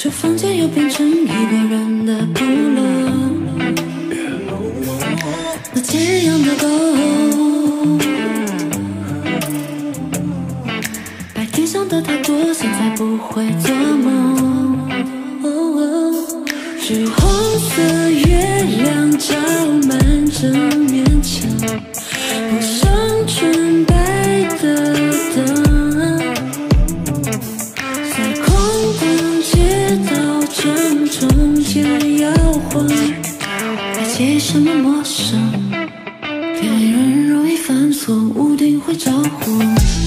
这房间又变成一个人的部落。那天养的狗，白天想的太多，现在不会做梦。橘红色月亮照满整面墙，铺上纯白的灯，在空荡街道正中间摇晃。还介意什么陌生？别人容易犯错，屋顶会着火。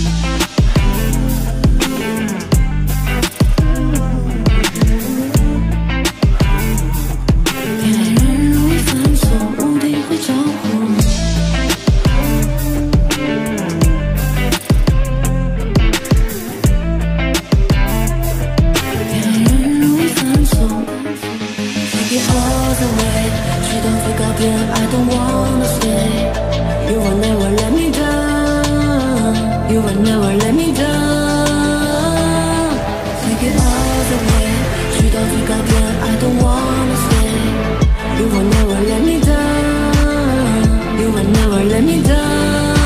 I don't wanna stay. You will never let me down. You will never let me down. Take it all the way. 去到最高点 I don't wanna stay. You will never let me down. You will never let me down.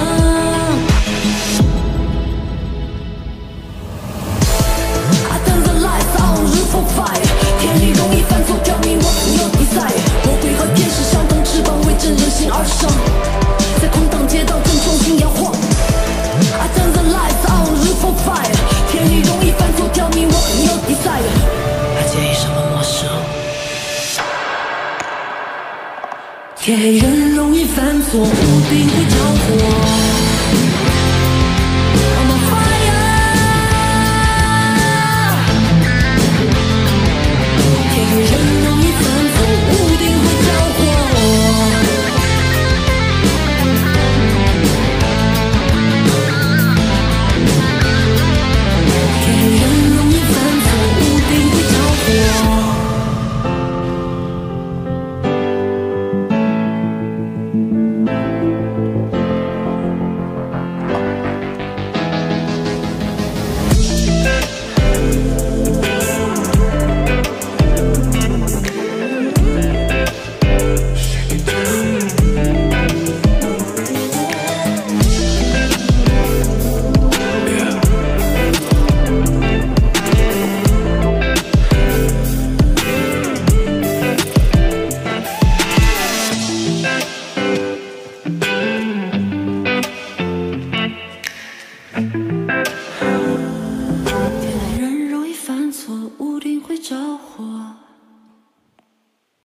I turn the lights on, roof on fire. 天里容易犯错，挑明我没有比赛。魔鬼和天使相同，翅膀为真人形而生，在空荡街道正重新摇晃。I turn the lights on, roof on fire。天里容易犯错，挑明我没有比赛。还介意什么陌生？天黑人容易犯错，屋顶会着火。